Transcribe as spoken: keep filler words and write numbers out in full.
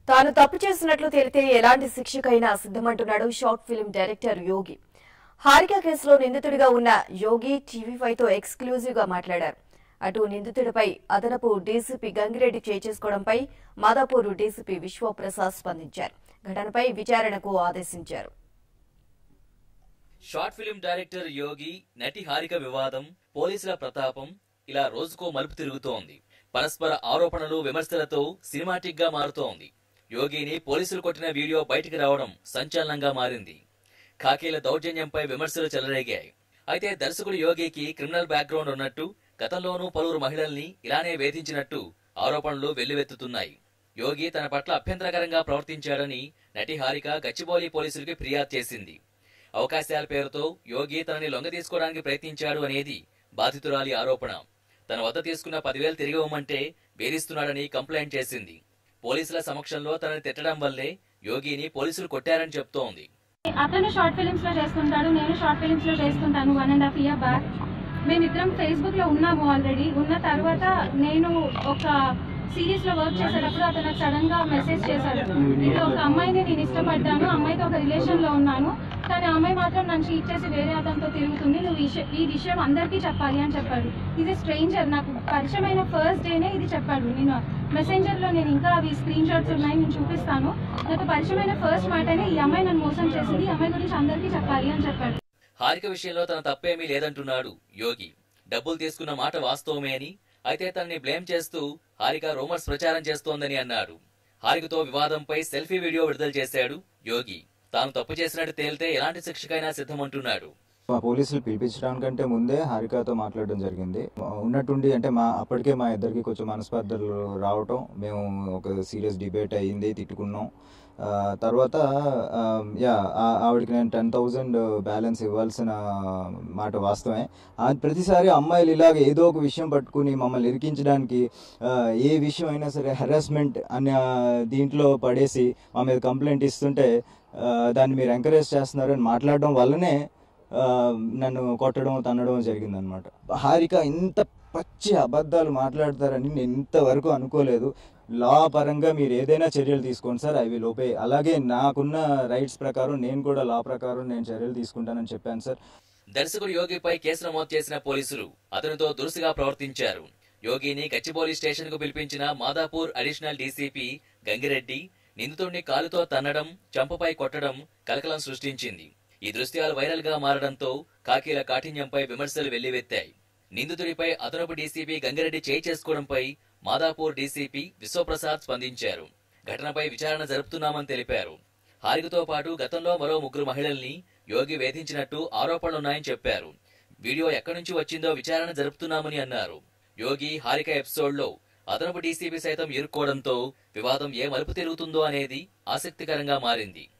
తాను తప్పు చేసినట్లు తేలితే ఎలాంటి శిక్షకైనా సిద్ధమంటున్నాడు short film director Yogi. Harika కేసులో నిందితుడిగా ఉన్న యోగి టీవీ ఫైవ్ తో ఎక్స్క్లూజివ్ గా మాట్లాడారు. అటు నిందితుడిపై అదనపు డీసీపీ గంగిరెడ్డి చేసుకోవడంపై మాదాపూర్ డీసీపీ విశ్వప్రసాద్ స్పందించారు. ఘటనపై విచారణకు ఆదేశించారు. షార్ట్ ఫిల్మ్ డైరెక్టర్ యోగి, నటి హారిక వివాదం, పోలీసుల ప్రతాపం ఇలా రోజుకో మలుపు తిరుగుతోంది. పరస్పర ఆరోపణలు, విమర్శలతో సినిమాటిక్ గా మారుతోంది. యోగిని పోలీసులు కొట్టిన వీడియో బయటికి రావడం సంచలనంగా మారింది. ఖాకీల దౌర్జన్యంపై విమర్శలు చెలరేగాయి. అయితే దర్శకుడు యోగికి క్రిమినల్ బ్యాక్గ్రౌండ్ ఉన్నట్టు, గతంలోనూ పలువురు మహిళల్ని ఇలానే వేధించినట్టు ఆరోపణలు వెల్లువెత్తుతున్నాయి. యోగి తన పట్ల అభ్యంతరకరంగా ప్రవర్తించాడని నటి హారిక గచ్చిబౌలి పోలీసులకి ఫిర్యాదు చేసింది. అవకాశాల పేరుతో యోగి తనని లొంగ తీసుకోవడానికి ప్రయత్నించాడు అనేది బాధితురాలి ఆరోపణ. తన వద్ద తీసుకున్న పదివేలు తిరిగి ఇవ్వమంటే వేధిస్తున్నాడని కంప్లైంట్ చేసింది. పోలీసుల సమక్షంలో తనని తిట్టడం వల్లే యోగిని పోలీసులు కొట్టారని చెప్తోంది. అతను షార్ట్ ఫిలిమ్స్ లో చేస్తుంటాడు, నేను షార్ట్ ఫిలిమ్స్ లో చేస్తుంటాను. One and half year back మేమిద్దరం ఫేస్బుక్ లో ఉన్నాము. ఆల్రెడీ ఉన్న తర్వాత నేను ఒక సిరీస్ లో వర్క్ చేసేటప్పుడు అతను సడన్ గా మెసేజ్ చేశాడు, ఇది ఒక అమ్మాయిని నేను ఇష్టపడ్డాను, అమ్మాయితో ఒక రిలేషన్ లో ఉన్నాను, కానీ అమ్మాయి మాత్రం నన్ను చీట్ చేసి వేరే అతనితో తిరుగుతుంది, నువ్వు ఈ విషయం అందరికీ చెప్పాలి అని చెప్పాడు. ఇది స్ట్రేంజర్, నాకు పరిచయమైన ఫస్ట్ డేనే ఇది చెప్పాడు. నేను మెసెంజర్ లో నేను ఇంకా అవి స్క్రీన్ షాట్స్ ఉన్నాయి, నేను చూపిస్తాను. నాకు పరిచయమైన ఫస్ట్ మాటనే ఈ అమ్మాయి నన్ను మోసం చేసింది, ఈ అమ్మాయి గురించి అందరికీ చెప్పాలి అని చెప్పాడు. హారిక విషయంలో తన తప్పేమీ లేదంటున్నాడు యోగి. డబ్బులు తీసుకున్న మాట వాస్తవమే అని, అయితే తనని బ్లేమ్ చేస్తూ హారిక రూమర్స్ ప్రచారం చేస్తోందని అన్నాడు. హారికతో వివాదంపై సెల్ఫీ వీడియో విడుదల చేశాడు యోగి. తాను తప్పు చేసినట్టు తేలితే ఎలాంటి శిక్షకైనా సిద్ధమంటున్నాడు. మా పోలీసులు పిలిపించడానికంటే ముందే హారికతో మాట్లాడడం జరిగింది. ఉన్నట్టుండి అంటే మా అప్పటికే మా ఇద్దరికి కొంచెం మనస్పర్ధలు రావటం, మేము ఒక సీరియస్ డిబేట్ అయ్యింది, తిట్టుకున్నాం. తర్వాత యా ఆవిడకి నేను టెన్ థౌజండ్ బ్యాలెన్స్ ఇవ్వాల్సిన మాట వాస్తవమే. ప్రతిసారి అమ్మాయిలు ఇలాగ ఏదో ఒక విషయం పట్టుకుని మమ్మల్ని ఇరికించడానికి, ఏ విషయం అయినా సరే హెరాస్మెంట్ అనే దీంట్లో పడేసి మా మీద కంప్లైంట్ ఇస్తుంటే దాన్ని మీరు ఎంకరేజ్ చేస్తున్నారని మాట్లాడడం వల్లనే నన్ను కొట్టడం, తన్నడం జరిగిందనమాట. హారిక ఇంత పచ్చి అబద్ధాలు మాట్లాడతారని నేను ఇంతవరకు అనుకోలేదు. లా పరంగా మీరు ఏదైనా చర్యలు తీసుకోండి సార్, ఐ విల్ ఒబే. అలాగే నాకున్న రైట్స్ ప్రకారం నేను కూడా లా ప్రకారం నేను చర్యలు తీసుకుంటానని చెప్పాను సార్. దర్శకుడు యోగిపై కేసు నమోదు చేసిన పోలీసులు అతనితో దురుసుగా ప్రవర్తించారు. యోగిని గచ్చిబౌలి స్టేషన్ కు పిలిపించిన మాదాపూర్ అడిషనల్ డీసీపీ గంగిరెడ్డి నిందితుడిని కాలుతో తన్నడం, చంపపై కొట్టడం కలకలం సృష్టించింది. ఈ దృశ్యాలు వైరల్ గా మారడంతో కాకీల కాఠిన్యంపై విమర్శలు వెల్లువెత్తాయి. నిందితుడిపై అదనపు డీసీపీ గంగిరెడ్డి చేయి చేసుకోవడంపై మాదాపూర్ డీసీపీ విశ్వప్రసాద్ స్పందించారు. ఘటనపై విచారణ జరుపుతున్నామని తెలిపారు. హారికతో పాటు గతంలో మరో ముగ్గురు మహిళల్ని యోగి వేధించినట్టు ఆరోపణలున్నాయని చెప్పారు. వీడియో ఎక్కడి నుంచి వచ్చిందో విచారణ జరుపుతున్నామని అన్నారు. యోగి హారిక ఎపిసోడ్ లో అదనపు డీసీపీ సైతం ఇరుక్కోవడంతో వివాదం ఏ మలుపు తిరుగుతుందో అనేది ఆసక్తికరంగా మారింది.